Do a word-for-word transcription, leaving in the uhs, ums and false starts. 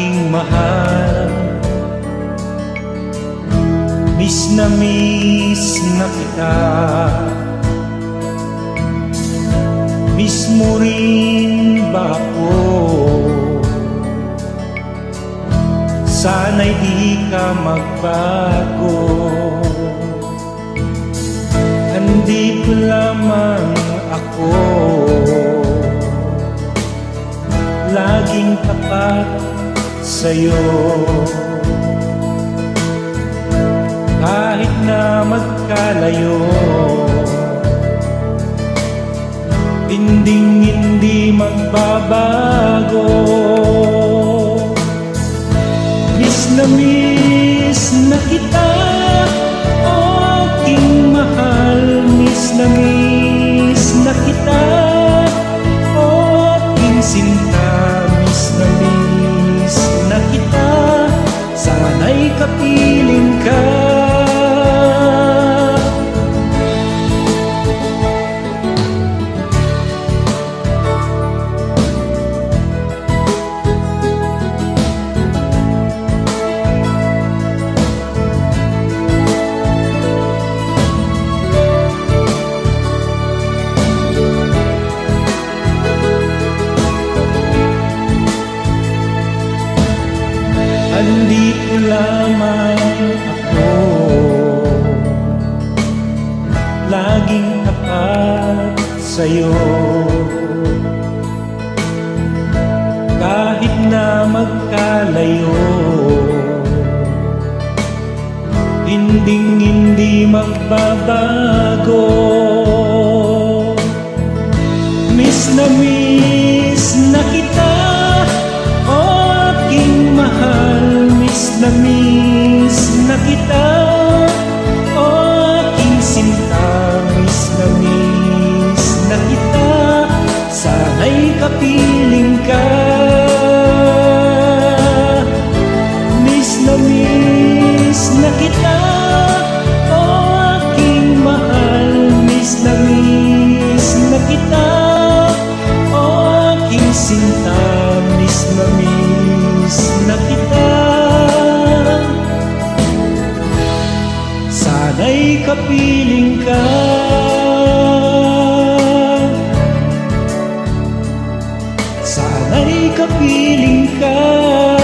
aking mahal. Miss na miss na kita, miss mo rin ba ako? Sana'y di ka magbago. Andito lamang ako, laging tapat sa'yo. Kahit na magkalayo, hinding hindi magbabago. Miss na miss na kita, aking mahal. Miss na miss na kita, aking sinta. Miss na miss na kita, sana'y kapiling ka. Andito lamang ako, laging tapat sa'yo. Kahit na magkalayo, hinding hindi magbabago. Miss na miss na kita, aking mahal. Miss na miss na kita, aking sinta. Miss na miss na kita, sana'y kapiling ka. Miss na miss na kita, aking mahal. Miss na miss na kita, aking sinta. Miss na miss na kita, sana'y kapiling ka. Sana'y kapiling ka.